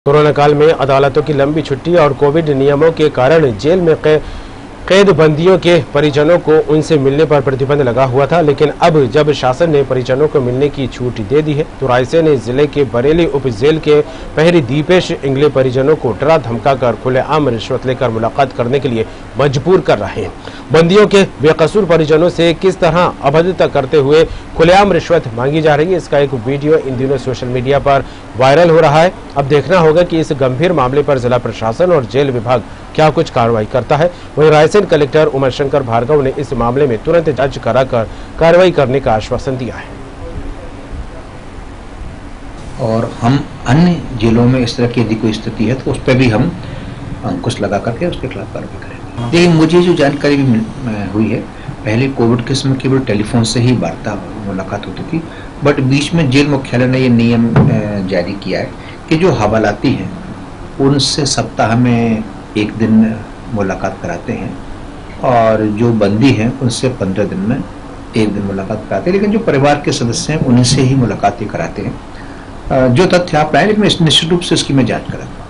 Corona काल में अदालतों की लंबी छुट्टी और कोविड नियमों के कारण जेल में कैद बंदियों के परिजनों को उनसे मिलने पर प्रतिबंध लगा हुआ था, लेकिन अब जब शासन ने परिजनों को मिलने की छूट दे दी है तो रायसेन जिले के बरेली उप जेल के प्रहरी दीपेश इंगले परिजनों को डरा धमकाकर खुलेआम रिश्वत लेकर मुलाकात करने के लिए मजबूर कर रहे हैं। बंदियों के बेकसूर परिजनों से किस तरह अभद्रता करते हुए खुलेआम रिश्वत मांगी जा रही है, इसका एक वीडियो इन दिनों सोशल मीडिया पर वायरल हो रहा है। अब देखना होगा कि इस गंभीर मामले पर जिला प्रशासन और जेल विभाग क्या कुछ कार्रवाई करता है। वहीं रायसेन कलेक्टर उमाशंकर भार्गव ने इस मामले में तुरंत जांच कराकर कार्रवाई करने का आश्वासन दिया है। और हम अन्य जिलों में इस तरह की यदि कोई स्थिति है तो उस पर भी हम अंकुश लगा करके उसके खिलाफ कार्रवाई करेंगे। देखिए, मुझे जो जानकारी हुई है, पहले कोविड के समय केवल टेलीफोन से ही वार्ता मुलाकात होती थी, बट बीच में जेल मुख्यालय ने ये नियम जारी किया है कि जो हवालाती हैं उनसे सप्ताह में एक दिन मुलाकात कराते हैं और जो बंदी हैं उनसे 15 दिन में एक दिन मुलाकात कराते हैं, लेकिन जो परिवार के सदस्य हैं उनसे ही मुलाकातें कराते हैं। जो तथ्य आप लाए, लेकिन निश्चित रूप से इसकी मैं जांच करूंगा।